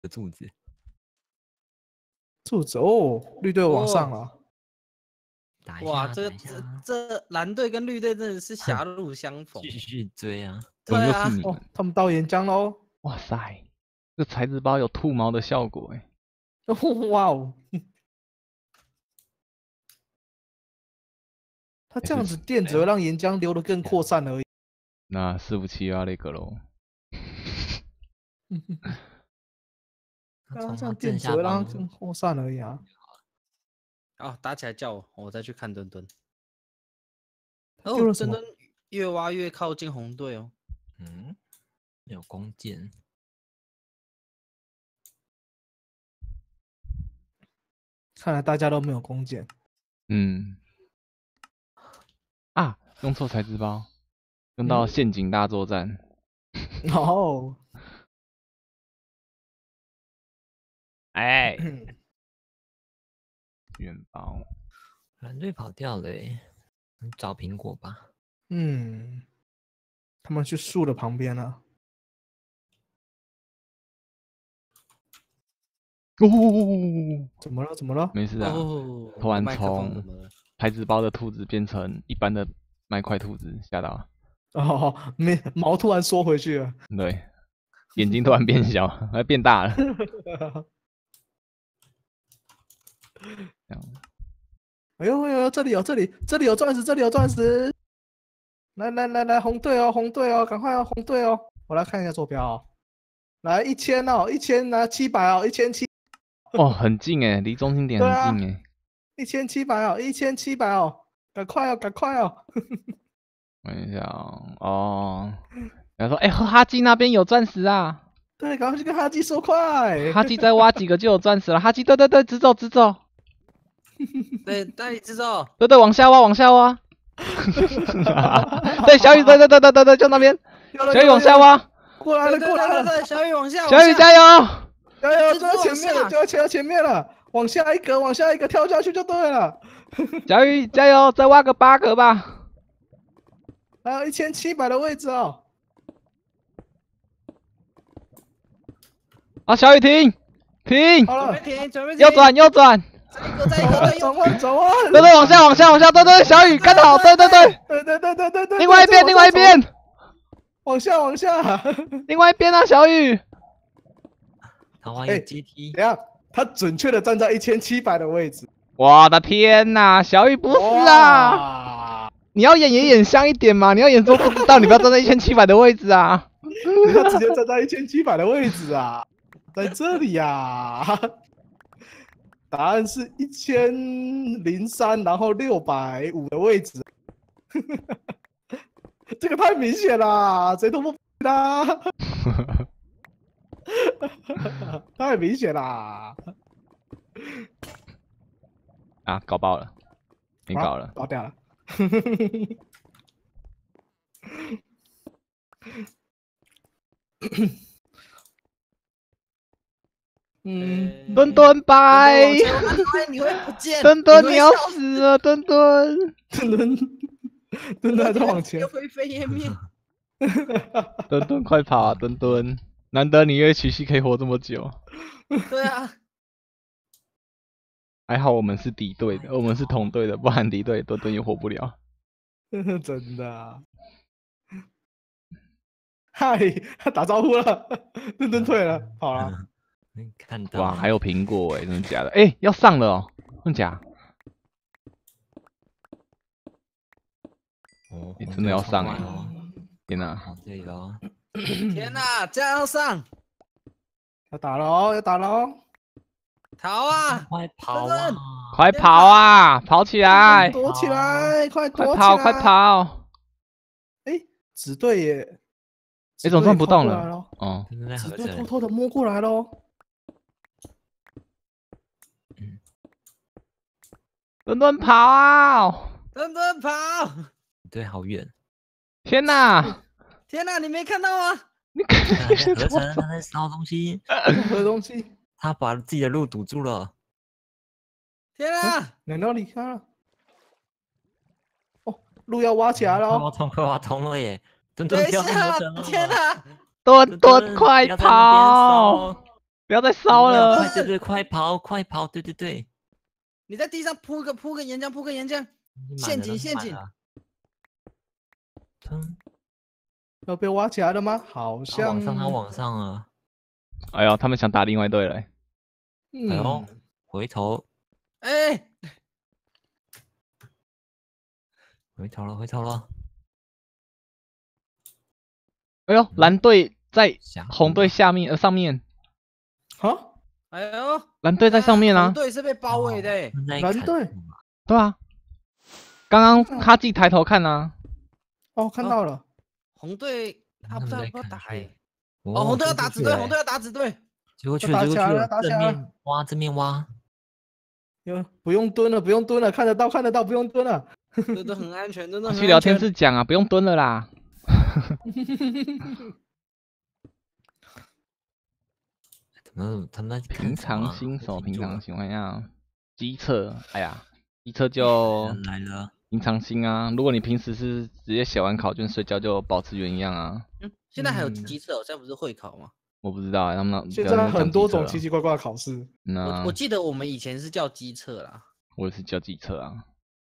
柱子。 柱子哦，绿队往上了。 哇，这蓝队跟绿队真的是狭路相逢， 继续追啊！ 怎么又是对啊你们？ 哦，他们到岩浆喽！ 哇塞，这材质包有吐毛的效果哎！ 哇哦，他这样子电只会让岩浆流得更扩散而已。 那457那个喽。 这样电只会让它更扩散而已啊。 哦，打起来叫我，我再去看墩墩。哦，墩墩越挖越靠近红队哦。 嗯，有弓箭。 看来大家都没有弓箭。 嗯。啊，用错材质包，用到陷阱大作战。 哦。 哎。元宝。 蓝队跑掉了欸，找苹果吧。 嗯，他们去树的旁边了。 哦， 怎么了？怎么了？ 没事啊。 哦， 突然从牌子包的兔子变成一般的麦块兔子，吓到了。 哦，毛突然缩回去了。 对，眼睛突然变小，还变大了。这样。 哎呦哎呦，这里有钻石，这里有钻石！来，红队哦，红队哦，赶快哦，红队哦！我来看一下坐标哦。来1000哦，1000拿700哦，1700。 哦，很近哎，离中心点很近哎。 1700哦，1700哦，赶快哦，赶快哦！ 看一下哦，然后说，哎，哈基那边有钻石啊！ 对，赶快去跟哈基说快！ 哈基再挖几个就有钻石了。哈基，对，直走。 对，带你直走。 对，往下挖。对，小雨，对，就那边。小雨往下挖。 过来了， 对，小雨往下。 小雨加油！ 就在前面了，就在前面了。往下一格，跳下去就对了。 小雨加油，再挖个8格吧。 还有1700的位置哦。 啊，小雨停！ 好了， 准备停。 右转。 再一个， 转弯。 对，往下，对，小雨干得好，对。 对。 另外一边。 往下。 另外一边啊，小雨。 他挖一个阶梯。 等下，他准确的站在1700的位置。 我的天哪，小雨不是啊！你要演也演像一点嘛，你要演说不知道，你不要站在1700的位置啊！ 你要直接站在1700的位置啊，在这里呀。答案是1003，然后650的位置。这个太明显了，谁都不啦。太明显啦！ 啊，搞爆了，你搞了， 搞掉了。 墩拜， 你会不见， 墩你要死了，墩还在往前， 灰飞烟灭。 墩快跑啊，墩，难得你约曲系可以活这么久。 对啊， 还好我们是敌对的，我们是同队的，不然敌对墩也活不了。 真的啊！嗨，打招呼了，墩退了，跑了。 看到哇，还有苹果哎，真的假的？哎，要上了哦，真假？ 哦， 真的要上哎！天哪！ 这里喽！ 天哪，这样要上！ 要打了哦！ 逃啊！ 快跑啊！ 快跑啊！跑起来！ 躲起来！快跑！ 哎，紫队耶！ 哎，怎么转不动了？哦， 紫队偷偷的摸过来喽！ 墩跑！ 墩跑！ 对，好远！ 天哪！ 你没看到吗？ 你看， 他在烧东西，他把自己的路堵住了。 天哪！ 难道离开了？哦，路要挖起来了！ 快挖通了耶！墩跳上天哪！ 墩快跑！ 不要再烧了。 快对对，快跑快跑！对对对， 你在地上铺个岩浆，铺个岩浆，陷阱陷阱。 要被挖起来了吗？好像他往上了。 哎呦，他们想打另外一队了。 哎呦，回头， 哎， 回头了。 哎呦，蓝队在红队下面上面。 好， 哎呦， 蓝队在上面啊。 红队是被包围的。 蓝队， 对啊。刚刚哈记抬头看啊。 哦，看到了。 红队他不知道要不要打哦， 红队要打紫队，红队要打紫队。 结果去了，正面挖。 不用蹲了，看得到，不用蹲了。 这都很安全，真的很安全。 去聊天室讲啊，不用蹲了啦。 他们平常新手，平常情况下，机测，哎呀，机测就来了。 平常心啊，如果你平时是直接写完考卷睡觉，就保持原样啊。 现在还有机测，好像不是会考吗？ 我不知道，他们现在很多种奇奇怪怪的考试。 我记得我们以前是叫机测啦。 我也是叫机测啊。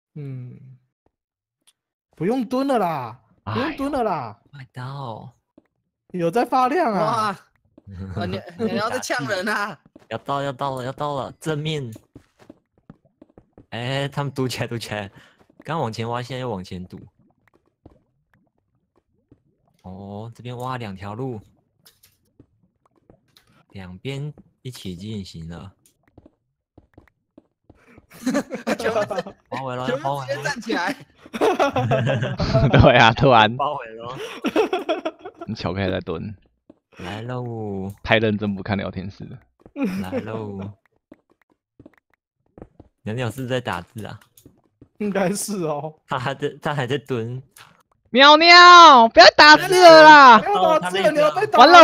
不用蹲了啦， 快到， 有在发亮啊！ 哇，你要在呛人啊！ 要到了，正面。哎，他们堵起来，刚往前挖，现在又往前堵。哦，这边挖2条路，两边一起进行了。包围了， 直接站起来。 对啊，突然包围了。 你巧克力在蹲。 来喽！ 太认真不看聊天室了。 来喽！鸟是在打字啊？ 应该是哦。 他还在蹲。 喵，不要打字了啦！ 不要打字了，你要被打。 完了！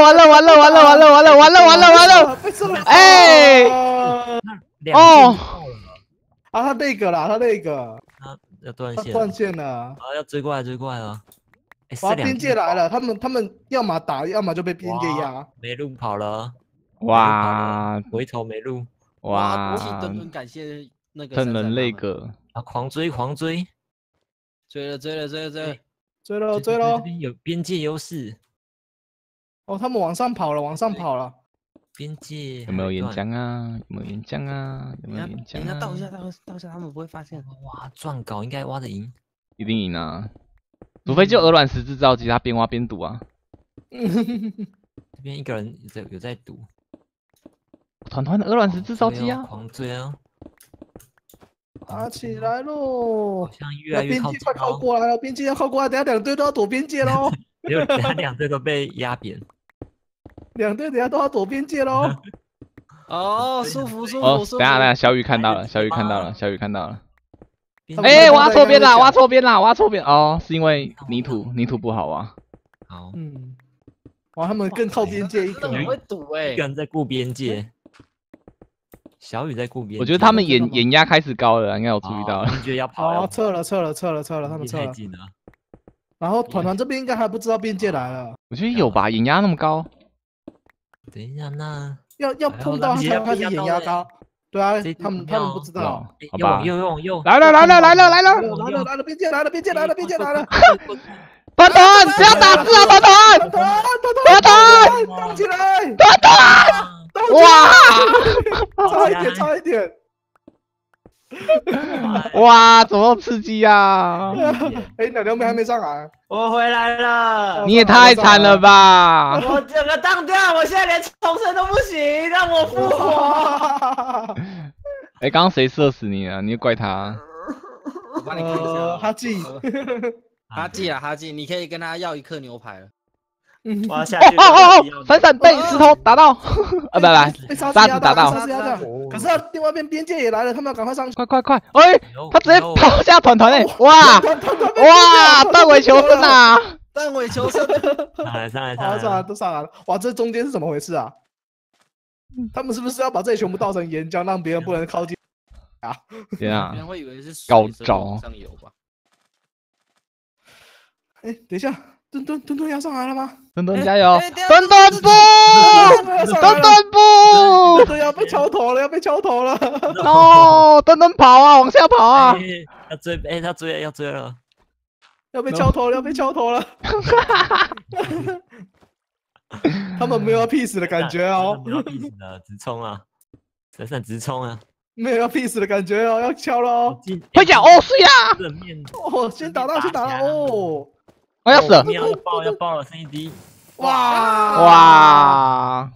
哎！ 哦。 他那个啦，他要断线了。 啊，要追过来了。 哇，边界来了，他们要么打，要么就被边界压。 没路跑了。 哇！ 回头没路。 哇！敦感谢那个趁人类个啊，狂追！ 追了！ 这边有边界优势。 哦，他们往上跑了。 边界有没有岩浆啊？ 等一下倒一下，他们不会发现。 哇，撰稿应该挖得赢。 一定赢啊！除非就鹅卵石制造机，他边挖边赌啊。 这边一个人有在赌。 团的鹅卵石制造机啊！ 狂追啊！ 打起来喽！ 好像越来越靠近。 边界快靠过来了，边界要靠过来，等下2队都要躲边界喽。 等下2队都被压扁。 2队等下都要躲边界喽。 哦，舒服。 等下，小雨看到了。哎，挖错边了！哦，是因为泥土不好啊。 好。 哇，他们更靠边界一个。 很会赌一个人在顾边界。小雨在顾边界。 我觉得他们眼压开始高了，应该有注意到。 他们觉得要跑。 撤了，他们撤了。 太近了。 然后团这边应该还不知道边界来了。 我觉得有吧，眼压那么高。 等一下，那要碰到他才开始眼压高。对啊，他们不知道。 好吧， 又来了！ 边界来了！ 团不要打字啊！团动起来！ 哇！ 差一点！ 哇，怎么那么刺激啊？ 鸟还没上来。 我回来了。 你也太惨了吧！ 我整个当掉，我现在连重生都不行，让我复活。 刚刚谁射死你了？你怪他？ 我帮你看一下。哈记，你可以跟他要1颗牛排了。 我要下去。 闪被石头打到。来，沙子打到。 可是另外一边边界也来了，他们要赶快上去。 快！哎，他直接跑下团哎！哇，断尾求生啊！ 断尾求生。 上来， 都上来了。哇，这中间是怎么回事啊？他们是不是要把这里全部倒成岩浆，让别人不能靠近啊？ 天啊！ 别人会以为是高招。 上游吧？ 等一下， 墩墩要上来了吗？ 墩墩加油！ 哎墩墩不，墩墩不墩墩要被敲头了，要被敲头了。 ，no， 墩墩跑啊，往下跑啊！ 要追，他追要追了， 要被敲头了，要被敲头了。他们没有要 peace 的感觉哦， 没有 peace 的，直冲啊，闪闪直冲啊， 没有要 peace 的感觉哦，要敲了哦。 会讲哦，是呀！ 正面哦，先打到，先打到哦。 我要死了！ 要爆了，剩一滴， 哇！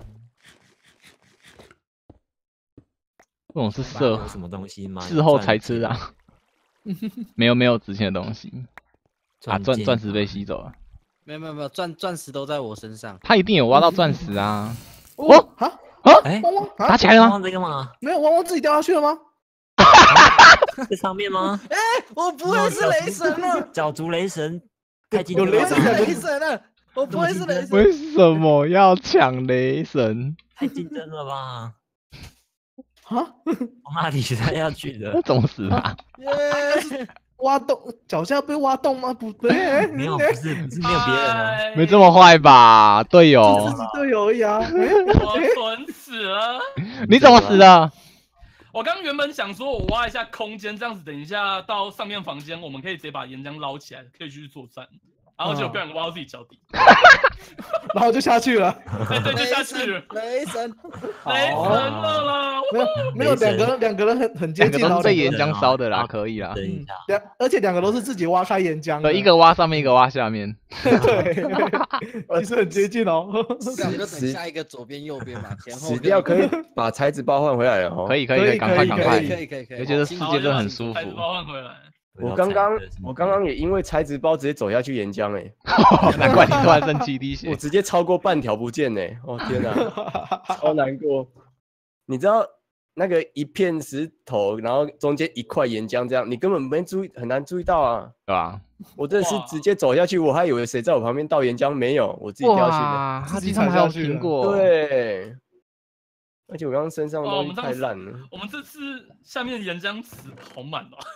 这种是有什么东西吗？ 事后才吃啊。没有值钱的东西啊，钻石被吸走了。 没有，钻石都在我身上。 他一定有挖到钻石啊！ 哦啊！ 哎， 汪汪打起来了吗？ 这个吗？ 没有，汪汪自己掉下去了吗？ 在上面吗？ 哎，我不会是雷神了， 角逐雷神，太近有雷神雷神了，我不会是雷神。 为什么要抢雷神？ 太竞争了吧？ 啊？ 往哪里他要去的？ 怎么死的？ 挖洞，脚下被挖洞吗？不对， 没有，不是没有别人啊， 没这么坏吧，队友？ 自己队友而已啊。 我蠢死了！ 你怎么死的？ 我刚原本想说，我挖一下空间，这样子等一下到上面房间，我们可以直接把岩浆捞起来，可以继续作战。然后结果不小心挖到自己脚底， 然后就下去了。 对，就下去了。 雷神了啦！ 没有，两个人很接近， 都是被岩浆烧的啦，可以啦。 而且两个都是自己挖开岩浆， 对，一个挖上面，一个挖下面。 对，其实很接近哦。 那我们就等下一个左边右边嘛，前后。 死掉可以把材质包换回来了哦。 可以，赶快。 可以。 我觉得世界真的很舒服。 包换回来。 我刚刚也因为材质包直接走下去岩浆哎， 难怪你突然剩7滴血。 我直接超过半条不见哎，哦天哪，超难过。你知道那个一片石头，然后中间一块岩浆这样，你根本没注意，很难注意到啊， 对吧？ 我真的是直接走下去，我还以为谁在我旁边倒岩浆，没有，我自己掉下去的。 他经常还有听过。 对。而且我刚刚身上的东西太烂了。 我们这次下面的岩浆池好满哦。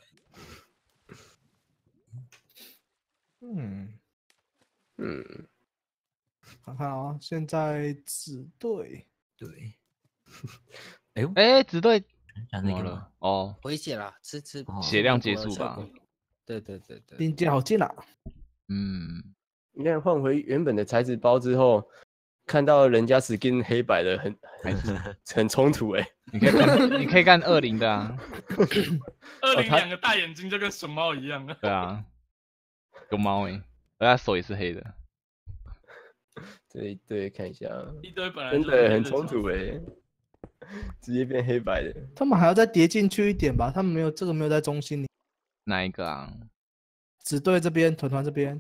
看看啊，现在紫队， 对， 紫队讲那个了哦， 回血了，吃血量结束吧。 对， 临界好近啊。 你看换回原本的材质包之后，看到人家 skin 黑白的很冲突哎。 你可以干20的啊。 20两个大眼睛就跟熊猫一样啊。 对啊，熊猫哎，而他手也是黑的。 对，看一下， 一堆本来真的很冲突哎，直接变黑白的。 他们还要再叠进去一点吧？他们没有在中心里。 哪一个啊？ 紫队这边，团这边。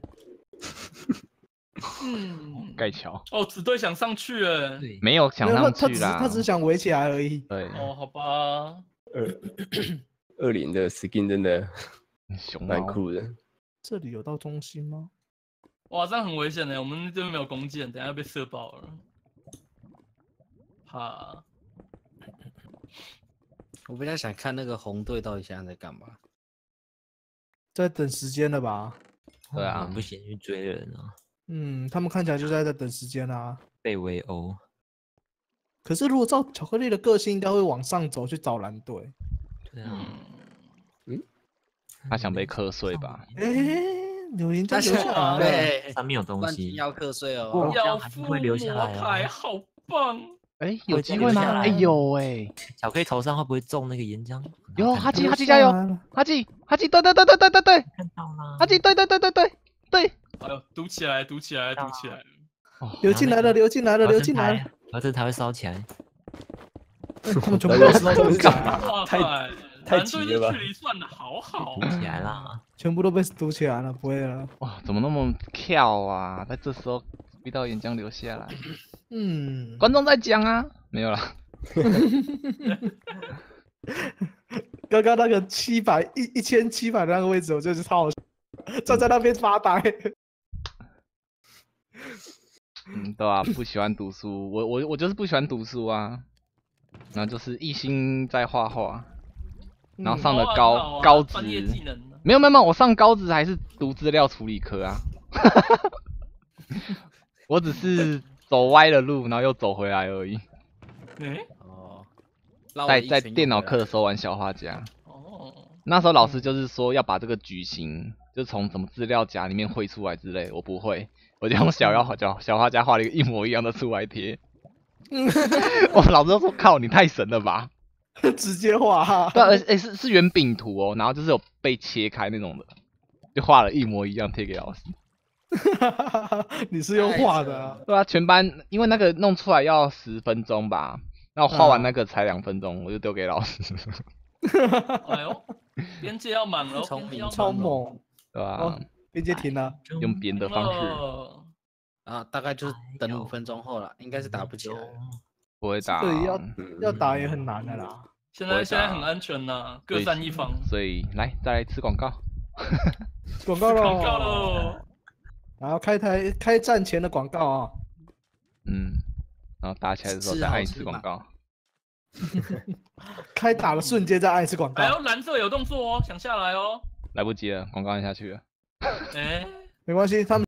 盖桥。 哦，紫队想上去哎， 没有想上去啦， 他只是想围起来而已。 对。 哦，好吧。 20的 skin 真的蛮酷的。 这里有到中心吗？ 哇，这样很危险的，我们这边没有弓箭，等下要被射爆了。怕。 我比较想看那个红队到底现在在干嘛， 在等时间了吧？ 对啊， 不行去追人啊。 他们看起来就在等时间啊。 被围殴。 可是如果照巧克力的个性，应该会往上走去找蓝队。 对啊。 他想被瞌睡吧？ 留言就留下来， 对， 上面有东西， 要瞌睡哦。 要还是会留下来啊，好棒！ 有机会吗？有巧克力头上会不会中那个岩浆？ 有，哈基加油！哈基，对， 看到了，哈基，对， 哎呦，堵起来！ 流进来了！ 然后这台会烧起来。 他们全部都烧干嘛？太急了吧！ 距离算的好， 堵起来了， 全部都被堵起来了，不会了。 哇，怎么那么跳啊？在这时候遇到岩浆流下来。观众在讲啊，没有啦。 刚刚那个1700的那个位置，我就是超好笑，站在那边发呆。 对啊，不喜欢读书，我就是不喜欢读书啊。然后就是一心在画画，然后上的高职，没有，我上高职还是读资料处理科啊。 我只是走歪了路，然后又走回来而已。 哦， 在电脑课的时候玩小画家。 哦， 那时候老师就是说要把这个矩形就从什么资料夹里面绘出来之类，我不会，我就用小画家画了一个一模一样的出来贴。我老师都说靠，你太神了吧！ 直接画， 对，是圆饼图哦，然后就是有被切开那种的，就画了一模一样贴给老师。 你是用画的啊？ 对啊，全班因为那个弄出来要10分钟吧，那我画完那个才2分钟，我就丢给老师。 哎呦，边界要满了， 超猛， 对吧？ 边界停了， 用编的方式。 啊，大概就是等5分钟后了，应该是打不起来。 不会打， 对，要打也很难的啦。 现在很安全呐，各占一方。 所以来再来吃广告。 广告喽！ 广告喽！ 然后开战前的广告啊。 然后打起来的时候再按一次广告。 开打的瞬间再按一次广告。 哎呦，蓝色有动作哦，想下来哦。 来不及了，广告按下去了。 哎， 没关系，他们。